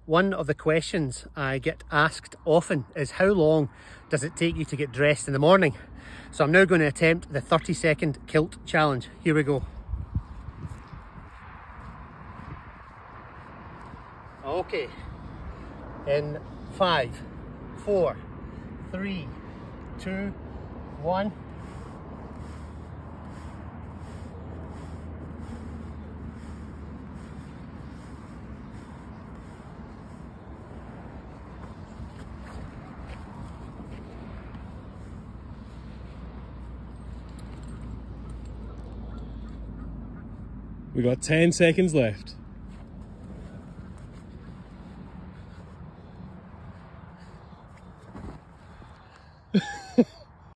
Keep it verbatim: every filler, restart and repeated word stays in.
One of the questions I get asked often is how long does it take you to get dressed in the morning? So I'm now going to attempt the thirty second kilt challenge. Here we go. Okay, in five, four, three, two, one. We got ten seconds left.